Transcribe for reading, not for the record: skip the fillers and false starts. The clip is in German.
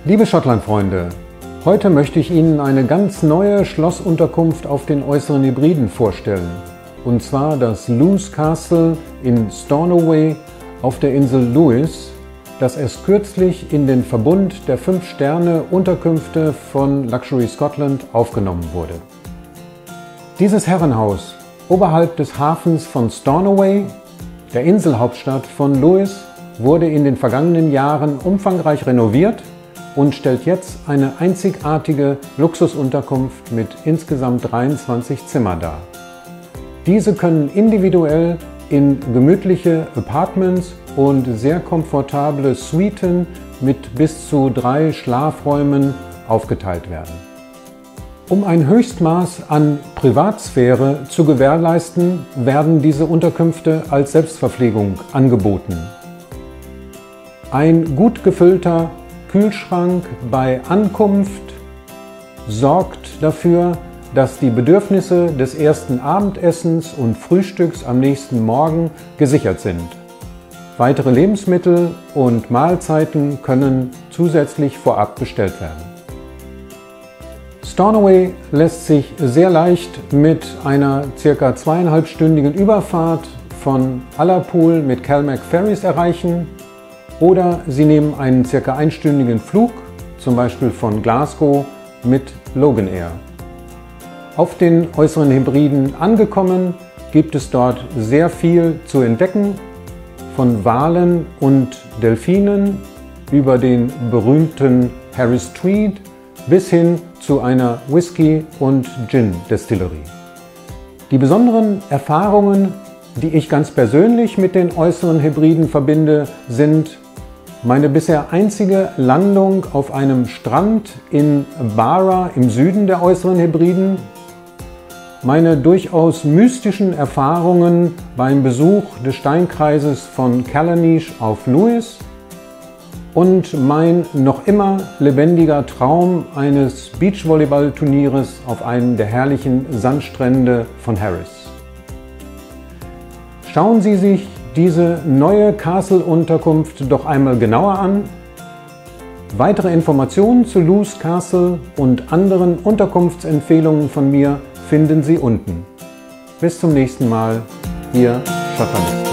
Liebe Schottland-Freunde, heute möchte ich Ihnen eine ganz neue Schlossunterkunft auf den Äußeren Hebriden vorstellen. Und zwar das Lewes Castle in Stornoway auf der Insel Lewis, das erst kürzlich in den Verbund der 5-Sterne-Unterkünfte von Luxury Scotland aufgenommen wurde. Dieses Herrenhaus oberhalb des Hafens von Stornoway, der Inselhauptstadt von Lewis, wurde in den vergangenen Jahren umfangreich renoviert und stellt jetzt eine einzigartige Luxusunterkunft mit insgesamt 23 Zimmern dar. Diese können individuell in gemütliche Apartments und sehr komfortable Suiten mit bis zu 3 Schlafräumen aufgeteilt werden. Um ein Höchstmaß an Privatsphäre zu gewährleisten, werden diese Unterkünfte als Selbstverpflegung angeboten. Ein gut gefüllter Kühlschrank bei Ankunft sorgt dafür, dass die Bedürfnisse des ersten Abendessens und Frühstücks am nächsten Morgen gesichert sind. Weitere Lebensmittel und Mahlzeiten können zusätzlich vorab bestellt werden. Stornoway lässt sich sehr leicht mit einer ca. 2,5-stündigen Überfahrt von Ullapool mit Calmac Ferries erreichen. Oder Sie nehmen einen ca. 1-stündigen Flug, zum Beispiel von Glasgow, mit Loganair. Auf den Äußeren Hebriden angekommen, gibt es dort sehr viel zu entdecken, von Walen und Delfinen über den berühmten Harris Tweed bis hin zu einer Whisky- und Gin-Destillerie. Die besonderen Erfahrungen, die ich ganz persönlich mit den Äußeren Hebriden verbinde, sind meine bisher einzige Landung auf einem Strand in Barra im Süden der Äußeren Hebriden, meine durchaus mystischen Erfahrungen beim Besuch des Steinkreises von Callanish auf Lewis und mein noch immer lebendiger Traum eines Beachvolleyball-Turnieres auf einem der herrlichen Sandstrände von Harris. Schauen Sie sich diese neue Castle-Unterkunft doch einmal genauer an. Weitere Informationen zu Lewes Castle und anderen Unterkunftsempfehlungen von mir finden Sie unten. Bis zum nächsten Mal, Ihr Schottland.